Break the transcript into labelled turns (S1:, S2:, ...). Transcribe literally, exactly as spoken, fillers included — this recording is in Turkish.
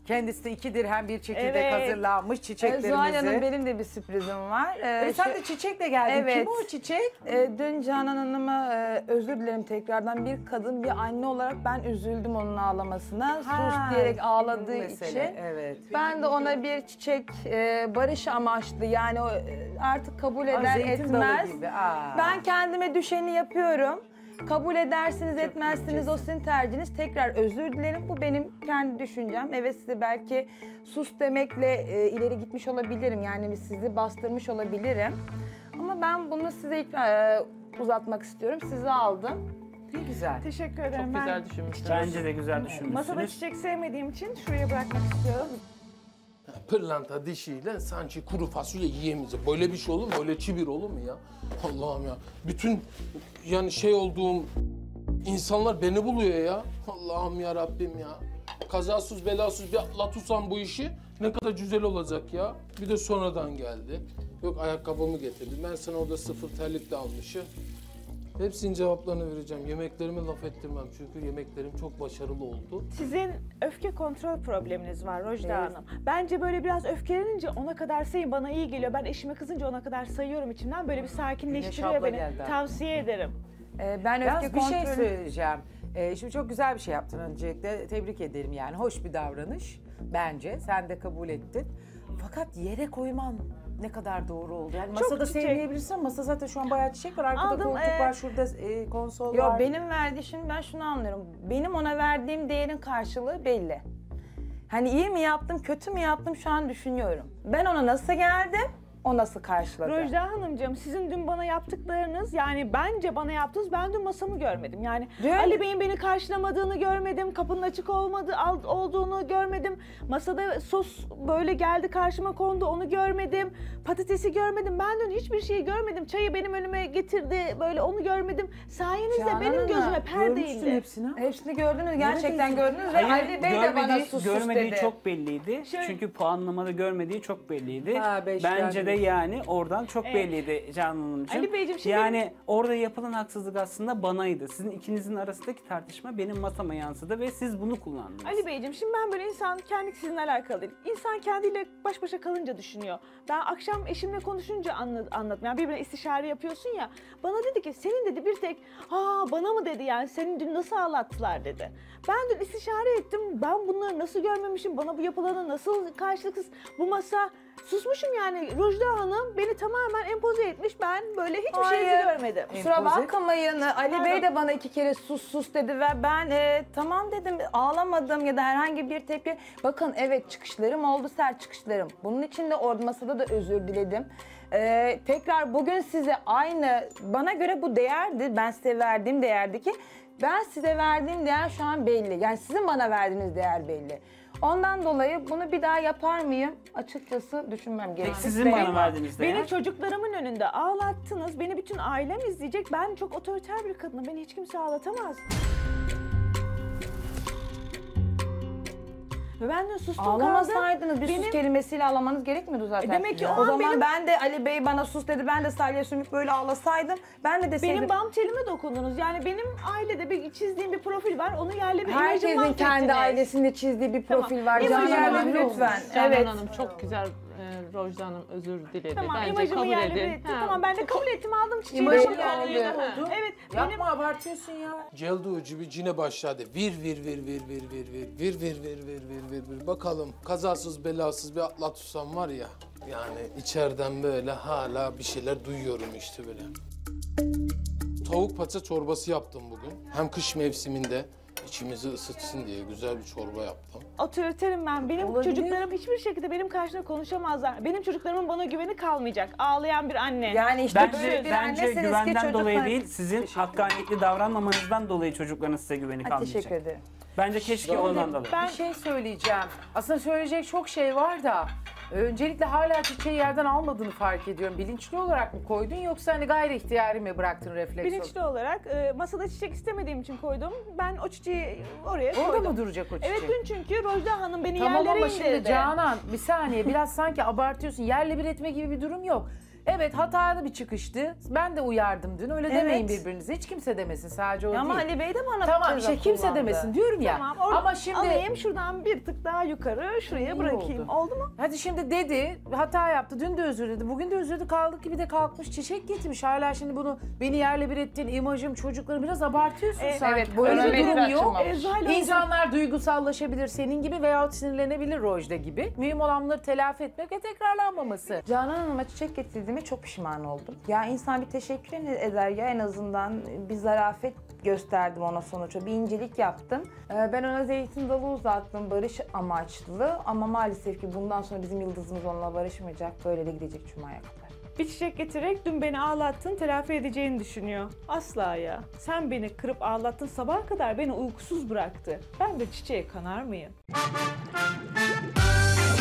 S1: Kendisi de iki dirhem bir çekirdek
S2: Evet.
S1: hazırlanmış
S3: Ee,
S1: çiçeklerimizi.
S3: Zuhal Hanım benim de bir sürprizim var. Ee,
S1: E, sen
S3: şu-
S1: de çiçekle geldin.
S3: Evet.
S1: Kim o çiçek?
S3: Ee, dün Canan Hanım'a e, özür dilerim tekrardan, bir kadın bir anne olarak ben üzüldüm onun ağlamasına.
S1: Ha,
S3: Sus diyerek ağladığı
S1: bu mesele,
S3: için.
S1: evet.
S3: Ben de ona bir çiçek e, barış amaçlı, yani o, e, artık kabul eder
S1: zeytin dalı
S3: etmez.
S1: gibi, aa.
S3: Ben kendime düşeni yapıyorum. Kabul edersiniz etmezsiniz o sizin tercihiniz. Tekrar özür dilerim. Bu benim kendi düşüncem. Evet, size belki sus demekle e, ileri gitmiş olabilirim. Yani sizi bastırmış olabilirim. Ama ben bunu size ilk, e, uzatmak istiyorum. Sizi aldım.
S1: Ne güzel.
S2: Teşekkür ederim.
S4: Çok
S2: ben
S4: güzel düşünmüşsünüz.
S5: Bence de güzel
S2: masada
S5: düşünmüşsünüz.
S2: çiçek sevmediğim için şuraya bırakmak istiyorum.
S6: Pırlanta dişiyle sanki kuru fasulye yiyemeyecek. Böyle bir şey olur mu? Böyle çibir olur mu ya? Allah'ım ya. Bütün yani şey olduğum insanlar beni buluyor ya. Allah'ım ya Rabbim ya. Kazasız belasız bir atlatırsam bu işi ne kadar güzel olacak ya. Bir de sonradan geldi. Yok ayakkabımı getirdi. Ben sana orada sıfır terlikle almışım. Hepsinin cevaplarını vereceğim. Yemeklerime laf ettirmem çünkü yemeklerim çok başarılı oldu.
S2: Sizin öfke kontrol probleminiz var Rojda Hanım. Bence böyle biraz öfkelenince ona kadar sayın, bana iyi geliyor. Ben eşime kızınca ona kadar sayıyorum içimden. Böyle bir sakinleştiriyor
S1: abla
S2: beni.
S1: geldi.
S2: Tavsiye ederim.
S3: E, ben öfke
S1: Yalnız bir şey
S3: kontrolü-
S1: söyleyeceğim. Ee, şimdi çok güzel bir şey yaptın öncelikle. Tebrik ederim yani. Hoş bir davranış bence. Sen de kabul ettin. Fakat yere koyman ne kadar doğru oldu. Yani masada
S2: çiçek.
S1: sevmeyebilirsin. Masa zaten şu an bayağı çiçek var. Arkada
S2: Aldım,
S1: koltuk
S2: e,
S1: var, şurada e, konsol
S3: Yo,
S1: var.
S3: benim verdiği, şimdi ben şunu anlıyorum. Benim ona verdiğim değerin karşılığı belli. Hani iyi mi yaptım, kötü mü yaptım şu an düşünüyorum. Ben ona nasıl geldim, o nasıl karşıladı?
S2: Rojda Hanımcığım, sizin dün bana yaptıklarınız, yani bence bana yaptınız, ben dün masamı görmedim. Yani
S3: Dün-
S2: Ali Bey'in beni karşılamadığını görmedim, kapının açık olmadığı al- olduğunu görmedim. Masada sos böyle geldi karşıma kondu, onu görmedim. Patatesi görmedim. Ben dün hiçbir şeyi görmedim. Çayı benim önüme getirdi, böyle onu görmedim. Sayenizde
S3: Canan
S2: benim
S3: Hanım,
S2: gözüme perde
S1: Görmüşsün
S2: indi.
S1: hepsini.
S3: Hepsini gördünüz, gerçekten gördünüz ve
S5: Hayır,
S3: Ali Bey de bana
S5: görmediği,
S3: sus sus
S5: görmediği
S3: dedi.
S5: çok belliydi.
S2: Şöyle-
S5: Çünkü puanlamada görmediği çok belliydi.
S1: Ha, beş
S5: Bence de
S1: verdiniz.
S5: yani oradan çok
S2: Evet.
S5: belliydi Canan Hanımcığım.
S2: Ali Beyciğim, şimdi
S5: Yani orada yapılan haksızlık aslında banaydı. Sizin ikinizin arasındaki tartışma benim masama yansıdı ve siz bunu kullandınız.
S2: Ali Beyciğim, şimdi ben böyle insan kendi sizinle alakalı değil. İnsan kendiyle baş başa kalınca düşünüyor. Ben akşam eşimle konuşunca anla, anlattım. Yani birbirine istişare yapıyorsun ya. Bana dedi ki senin dedi bir tek ha bana mı dedi, yani seni dün nasıl ağlattılar dedi. Ben dün istişare ettim. Ben bunları nasıl görmemişim? Bana bu yapılanı nasıl karşılıksız bu masa susmuşum yani. Rojda Hanım beni tamamen empoze etmiş. Ben böyle hiçbir
S3: Hayır.
S2: şey görmedim.
S3: Kusura
S1: Empoze.
S3: bakmayın, Ali Bey de bana iki kere sus sus dedi ve ben e, tamam dedim, ağlamadım ya da herhangi bir tepki. Bakın evet, çıkışlarım oldu, sert çıkışlarım. Bunun için de orada masada da özür diledim. E, tekrar bugün size aynı, bana göre bu değerdi, ben size verdiğim değerdi ki ben size verdiğim değer şu an belli. Yani sizin bana verdiğiniz değer belli. Ondan dolayı bunu bir daha yapar mıyım? Açıkçası düşünmem gerekiyor.
S5: Peki sizin bana
S2: Benim-
S5: verdiğiniz değer?
S2: Beni çocuklarımın önünde ağlattınız. Beni bütün ailem izleyecek. Ben çok otoriter bir kadınım. Beni hiç kimse ağlatamaz. Ve ben de sustum kaldım.
S3: Ağlamasaydınız bir
S2: Benim-
S3: sus kelimesiyle ağlamanız gerekmiyordu zaten.
S2: E demek ki o
S3: o
S2: an
S3: zaman
S2: benim-
S3: ben de Ali Bey bana sus dedi, ben de salya sümük böyle ağlasaydım, ben de deseydim.
S2: Benim bam telime dokundunuz. Yani benim ailede bir çizdiğim bir profil var. Onu yerle bir imajı
S3: Herkesin
S2: mahvettiniz.
S3: kendi ailesinde çizdiği bir profil
S2: Tamam.
S3: var.
S2: İmajı
S3: Canan Hanım
S2: mahvettiniz.
S3: lütfen.
S4: Canan
S3: Evet.
S4: Hanım çok güzel, e, Rojda Hanım özür diledi.
S2: Tamam,
S4: Bence
S2: imajımı
S4: kabul
S2: yerle bir
S4: edin.
S2: etti.
S4: Ha.
S2: Tamam, ben de kabul ettim, aldım çiçeği.
S3: İmajım
S2: Kabul
S3: yerle bir
S2: ettim.
S1: oldu.
S2: Evet,
S1: Yapma,
S2: benim
S1: abartıyorsun ya.
S6: Celdi ucu bir cine başladı. Vir vir vir vir vir vir vir vir vir vir vir vir vir vir. Bakalım kazasız belasız bir atlatırsam var ya. Yani içeriden böyle hala bir şeyler duyuyorum işte böyle. Tavuk paça çorbası yaptım bugün. Hem kış mevsiminde içimizi ısıtsın diye güzel bir çorba yaptım.
S2: otoriterim ben. Benim
S3: Olabilir.
S2: çocuklarım hiçbir şekilde benim karşımda konuşamazlar. Benim çocuklarımın bana güveni kalmayacak. Ağlayan bir anne.
S3: Yani işte
S5: Bence,
S3: böyle bir
S5: bence
S3: annesiniz ki
S5: güvenden
S3: çocuk-
S5: dolayı değil, sizin hakkaniyetli davranmamanızdan dolayı çocukların size güveni
S3: Ha,
S5: kalmayacak.
S3: teşekkür ederim.
S5: Bence keşke ondan dolayı.
S2: Ben
S1: Bir şey söyleyeceğim. Aslında söyleyecek çok şey var da öncelikle hala çiçeği yerden almadığını fark ediyorum. Bilinçli olarak mı koydun yoksa hani gayri ihtiyari mi bıraktın refleks
S2: bilinçli olarak e, masada çiçek istemediğim için koydum. Ben o çiçeği oraya koydum.
S1: Orada mı duracak o çiçek?
S2: Evet, dün çünkü Rojda Hanım beni
S1: Tamam
S2: yerlere
S1: ama
S2: indirdi.
S1: şimdi Canan bir saniye biraz sanki abartıyorsun. Yerle bir etme gibi bir durum yok. Evet, hatalı bir çıkıştı. Ben de uyardım dün. Öyle demeyin
S3: Evet.
S1: birbirinize. Hiç kimse demesin. Sadece o
S3: Ama
S1: değil.
S3: Ali Bey de bana
S1: Tamam
S3: ceza
S1: işte kimse
S3: kullandı.
S1: demesin diyorum ya.
S2: Tamam, orada
S1: Ama şimdi
S2: alayım şuradan bir tık daha yukarı şuraya
S1: İyi
S2: bırakayım.
S1: oldu.
S2: Oldu mu?
S1: hadi şimdi dedi, hata yaptı. Dün de özür diledi. Bugün de özür diledi. Kaldık ki bir de kalkmış çiçek getirmiş. Hala şimdi bunu beni yerle bir ettin, imajım, çocuklarım biraz abartıyorsun
S2: E,
S1: sanki.
S3: evet,
S1: Böyle
S3: öyle
S1: bir
S3: bir
S1: durum yok.
S3: açılmamış.
S2: E, Zuhal Hocam-
S1: İnsanlar duygusallaşabilir senin gibi veyahut sinirlenebilir Rojda gibi. Mühim olan bunları telafi etmek ve tekrarlanmaması.
S3: Canan Hanım'a çiçek getirdiğime çok pişman oldum. Ya insan bir teşekkür eder ya, en azından bir zarafet gösterdim ona sonuçta. Bir incelik yaptım. Ee, ben ona zeytin dalı uzattım barış amaçlı ama maalesef ki bundan sonra bizim yıldızımız onunla barışmayacak. Böyle de gidecek Cuma'ya kadar.
S2: Bir çiçek getirerek dün beni ağlattın, telafi edeceğini düşünüyor. Asla ya. Sen beni kırıp ağlattın, sabaha kadar beni uykusuz bıraktı. Ben de çiçeğe kanar mıyım?